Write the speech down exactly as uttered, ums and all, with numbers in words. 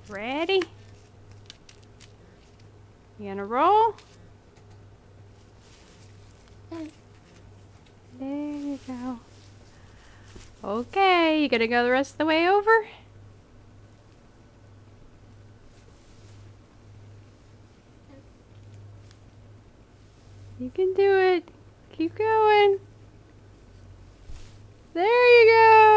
Ready? You gonna roll? There you go. Okay, you gonna go the rest of the way over? You can do it. Keep going. There you go.